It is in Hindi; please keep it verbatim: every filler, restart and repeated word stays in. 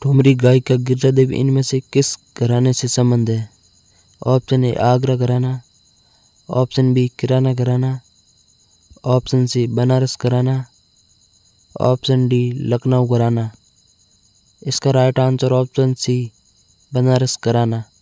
ठुमरी गायिका गिरिजा देवी इनमें से किस घराने से संबंध है? ऑप्शन ए आगरा घराना, ऑप्शन बी किराना घराना, ऑप्शन सी बनारस घराना, ऑप्शन डी लखनऊ घराना। इसका right answer option C Banaras घराना।